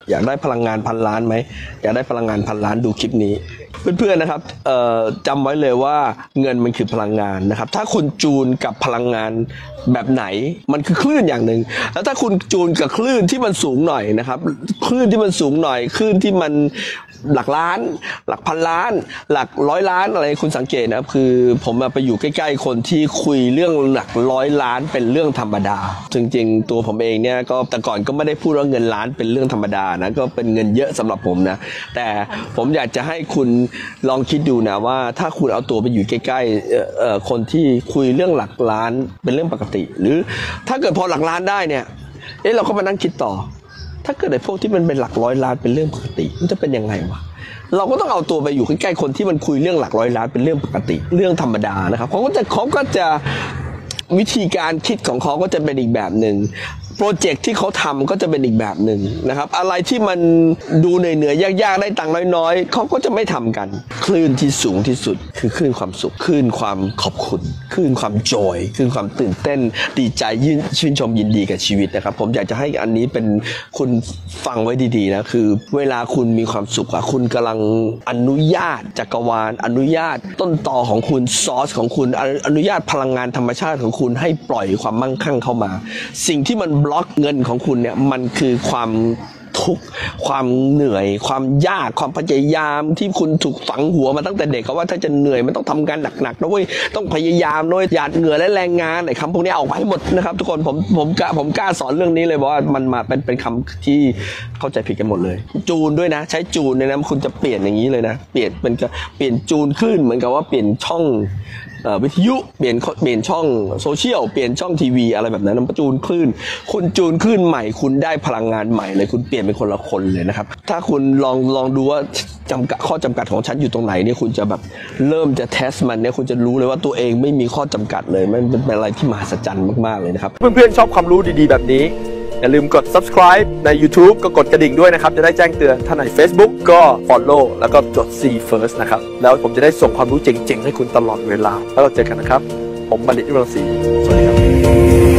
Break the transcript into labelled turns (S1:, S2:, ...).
S1: อยากได้พลังงานพันล้านไหมอยากได้พลังงานพันล้านดูคลิปนี้เพื่อนๆนะครับจำไว้เลยว่าเงินมันคือพลังงานนะครับถ้าคุณจูนกับพลังงานแบบไหนมันคือคลื่นอย่างหนึ่งแล้วถ้าคุณจูนกับคลื่นที่มันสูงหน่อยนะครับคลื่นที่มันสูงหน่อยคลื่นที่มันหลักล้านหลักพันล้านหลักร้อยล้านอะไรคุณสังเกตนะครับคือผมไปอยู่ใกล้ๆคนที่คุยเรื่องหลักร้อยล้านเป็นเรื่องธรรมดาจริงๆตัวผมเองเนี่ยก็แต่ก่อนก็ไม่ได้พูดว่าเงินล้านเป็นเรื่องธรรมดานะก็เป็นเงินเยอะสำหรับผมนะแต่ผมอยากจะให้คุณลองคิดดูนะว่าถ้าคุณเอาตัวไปอยู่ใกล้ๆคนที่คุยเรื่องหลักล้านเป็นเรื่องปกติหรือถ้าเกิดพอหลักล้านได้เนี่ยเราก็มานั่งคิดต่อถ้าเกิดไอ้พวกที่มันเป็นหลักร้อยล้านเป็นเรื่องปกติมันจะเป็นยังไงวะเราก็ต้องเอาตัวไปอยู่ใกล้ๆคนที่มันคุยเรื่องหลักร้อยล้านเป็นเรื่องปกติเรื่องธรรมดานะครับเขาก็จะวิธีการคิดของเขาก็จะเป็นอีกแบบหนึ่งโปรเจกต์ที่เขาทำก็จะเป็นอีกแบบหนึ่งนะครับอะไรที่มันดูเหนื่อยๆยากๆได้ตังค์น้อยๆเขาก็จะไม่ทำกันคลื่นที่สูงที่สุดคือคลื่นความสุขคลื่นความขอบคุณคลื่นความจอยคลื่นความตื่นเต้นดีใจชื่นชมยินดีกับชีวิตนะครับผมอยากจะให้อันนี้เป็นคุณฟังไว้ดีๆนะคือเวลาคุณมีความสุขคุณกำลังอนุญาตจักรวาลอนุญาตต้นตอของคุณซอสของคุณอนุญาตพลังงานธรรมชาติของคุณให้ปล่อยความมั่งคั่งเข้ามาสิ่งที่มันบล็อกเงินของคุณเนี่ยมันคือความทุกข์ความเหนื่อยความยากความพยายามที่คุณถูกฝังหัวมาตั้งแต่เด็กว่าถ้าจะเหนื่อยมันต้องทำงานหนักๆนะเว้ยต้องพยายามด้วยหยาดเหงื่อและแรงงานไอ้คำพวกนี้เอาไว้หมดนะครับทุกคนผมกล้าสอนเรื่องนี้เลยบอกว่ามันมาเป็นคำที่เข้าใจผิดกันหมดเลยจูนด้วยนะใช้จูนเนี่ยนะคุณจะเปลี่ยนอย่างนี้เลยนะเปลี่ยนจูนขึ้นเหมือนกับว่าเปลี่ยนช่องวิทยุเปลี่ยนช่องโซเชียลเปลี่ยนช่องทีวีอะไรแบบนั้นจูนคลื่นคุณจูนคลื่นใหม่คุณได้พลังงานใหม่เลยคุณเปลี่ยนเป็นคนละคนเลยนะครับถ้าคุณลองดูว่าข้อจำกัดของฉันอยู่ตรงไหนเนี่ยคุณจะแบบเริ่มจะเทสมันเนี่ยคุณจะรู้เลยว่าตัวเองไม่มีข้อจำกัดเลยมันเป็นอะไรที่มหัศจรรย์มากๆเลยนะครับเพื่อนๆชอบความรู้ดีๆแบบนี้อย่าลืมกด subscribe ใน YouTube ก็กดกระดิ่งด้วยนะครับจะได้แจ้งเตือนถ้าใน Facebook ก็ follow แล้วก็จด See First นะครับแล้วผมจะได้ส่งความรู้เจ๋งๆให้คุณตลอดเวลาแล้วเราเจอกันนะครับผมบัณฑิต ยุวรังสีสวัสดีครับ